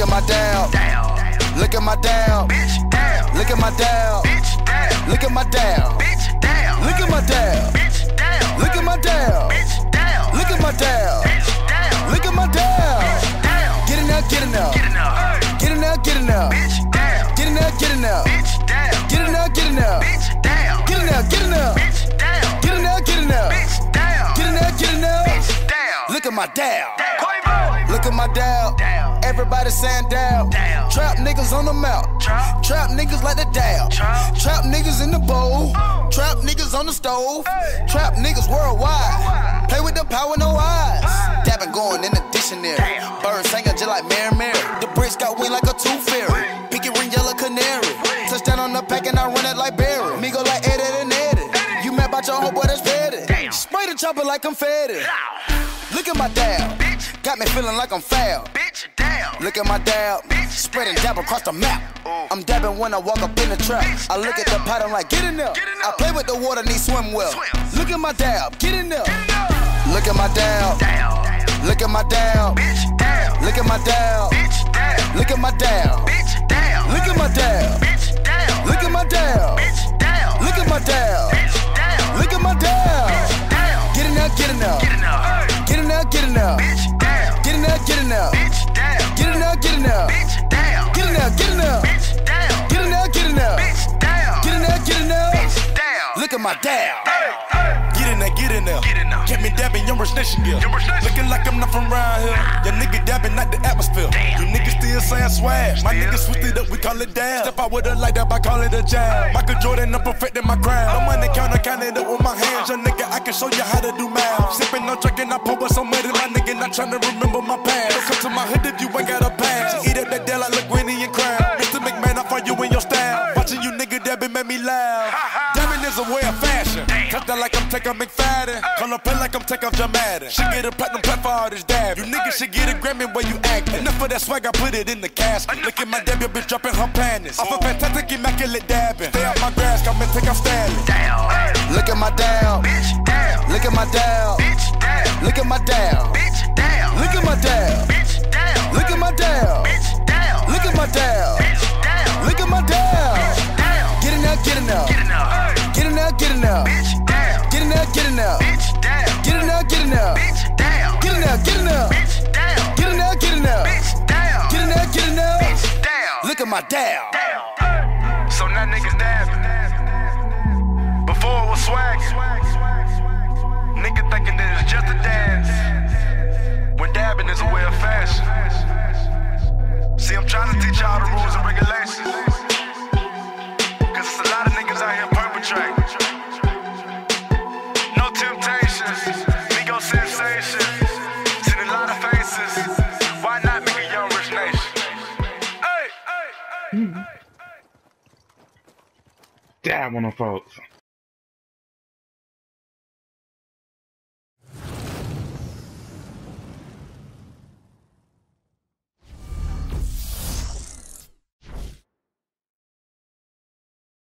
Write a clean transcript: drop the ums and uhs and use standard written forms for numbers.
at my dab. Look at my dab. Look at my dab. Look at my dab. Look at my dab. Look at my dab. Look at my dab. Look at my dab. Get in there, get in there. Get in there, get in there. Get in there, get in there. Get in there, get in there. Get in there, get in there. Get in there, get in there. Get in there, get in there. Look at my dab. Look at my dab. Everybody saying dab. Trap niggas on the mouth. Trap niggas like the dab. Trap niggas in the bowl. Trap niggas on the stove. Trap niggas worldwide. Play with the power, no eyes. Dabbing going in the dictionary. Bird singing just like Mary Mary. The bricks got wing like a tooth fairy. Pinky ring, yellow canary. Touchdown on the pack and I run it like Barry. Me go like Eddie and Eddie. You mad about your homeboy that's petty. Spray the chopper like confetti. Look at my dab. Got me feeling like I'm foul. Look at my dab. Spreading dab across the map. I'm dabbing when I walk up in the trap. I look at the pot, I'm like, get in there. I play with the water, need swim well. Look at my dab. Get in there. Look at my dab. Look at my dab. Look at my dab. Look at my dab. Look at my dab. Look at my dab. Look at my dab. Look at my dab. Get in there, get in there. Get in there, get in there. Get in there, get in there. Get in there, get in there. Get in there, get in there. Get in there, get in there. Get in there, get in there. Look at my dab. Get in there, get in there. Get me dabbing, young rich nation gear. Looking like I'm not from around here. Your nigga dabbing, not the atmosphere. You niggas still saying swag. My niggas switched it up, we call it dab. Step out with a light up, I call it a jab. Michael Jordan, I'm perfecting my crown. No money counter, count it up with my hands. Young nigga, I can show you how to do math. Sipping on drinking, I pour with some money. My nigga not trying to remember my past. Don't come to my hood if you ain't got a pass. Eat up that deal like LaGuiney and Crown. Mr. McMahon, I find you in your style. Watching you nigga dabbing made me laugh. Dabbing is a way of fashion. Touch that like I'm taking McFadden. Call up play like I'm taking Jamadden. Should get a platinum plaque for all this dab. You niggas should get a Grammy where you actin'. Enough of that swag, I put it in the casket. Look at my dab, your bitch dropping her panties. Off a fantastic, immaculate dabbing. Stay out my grass, come and take off Stanley. Look at my dab. Look at my dab. Look at my dab. Look at my dab. Look at my dab. Look at my dab. Look at my dab. Get in there, get in there. Get in there, get in there. Get in there, get in there. Get in there, get in there. Get in there, get in there. Get in there, get in there. Get in there, get in there. Look at my dab. So now niggas dabbing. Before it was swag. Nigga thinking that it's just a dance. When dabbing is a way of fashion. See, I'm trying to teach y'all the rules and regulations. Cause it's a lot of niggas out here perpetrating. No temptations, ego sensation. Seen a lot of faces. Why not make a young rich nation? Hey! Dab on them folks.